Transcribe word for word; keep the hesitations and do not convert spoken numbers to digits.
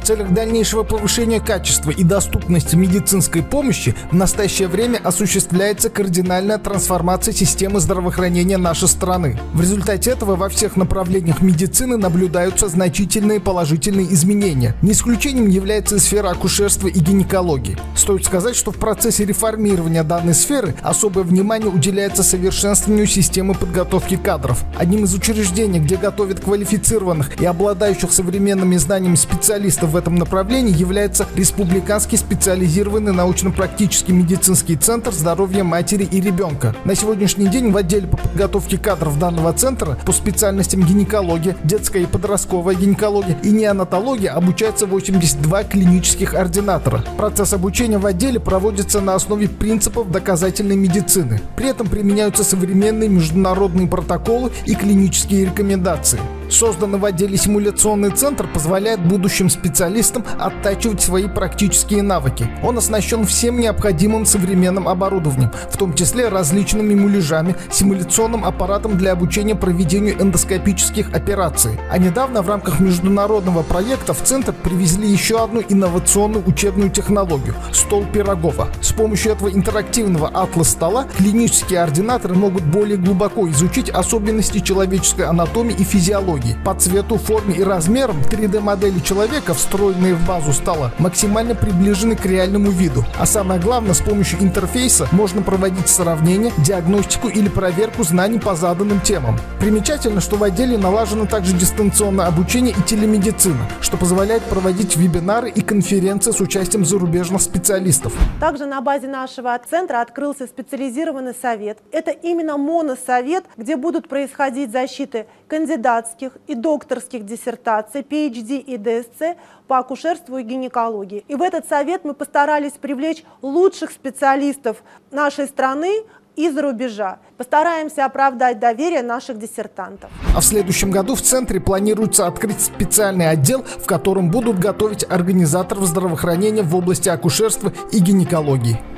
В целях дальнейшего повышения качества и доступности медицинской помощи в настоящее время осуществляется кардинальная трансформация системы здравоохранения нашей страны. В результате этого во всех направлениях медицины наблюдаются значительные положительные изменения. Не исключением является и сфера акушерства и гинекологии. Стоит сказать, что в процессе реформирования данной сферы особое внимание уделяется совершенствованию системы подготовки кадров. Одним из учреждений, где готовят квалифицированных и обладающих современными знаниями специалистов в этом направлении, является Республиканский специализированный научно-практический медицинский центр здоровья матери и ребенка. На сегодняшний день в отделе по подготовке кадров данного центра по специальностям гинекология, детская и подростковая гинекология и неонатология обучаются восемьдесят два клинических ординатора. Процесс обучения в отделе проводится на основе принципов доказательной медицины. При этом применяются современные международные протоколы и клинические рекомендации. Созданный в отделе симуляционный центр позволяет будущим специалистам оттачивать свои практические навыки. Он оснащен всем необходимым современным оборудованием, в том числе различными муляжами, симуляционным аппаратом для обучения проведению эндоскопических операций. А недавно в рамках международного проекта в центр привезли еще одну инновационную учебную технологию – стол Пирогова. С помощью этого интерактивного атлас-стола клинические ординаторы могут более глубоко изучить особенности человеческой анатомии и физиологии. По цвету, форме и размерам три дэ модели человека, встроенные в базу стола, максимально приближены к реальному виду. А самое главное, с помощью интерфейса можно проводить сравнение, диагностику или проверку знаний по заданным темам. Примечательно, что в отделе налажено также дистанционное обучение и телемедицина, что позволяет проводить вебинары и конференции с участием зарубежных специалистов. Также на базе нашего центра открылся специализированный совет. Это именно моносовет, где будут происходить защиты кандидатских и докторских диссертаций, пи эйч ди и дэ эс цэ по акушерству и гинекологии. И в этот совет мы постарались привлечь лучших специалистов нашей страны и за рубежа. Постараемся оправдать доверие наших диссертантов. А в следующем году в центре планируется открыть специальный отдел, в котором будут готовить организаторов здравоохранения в области акушерства и гинекологии.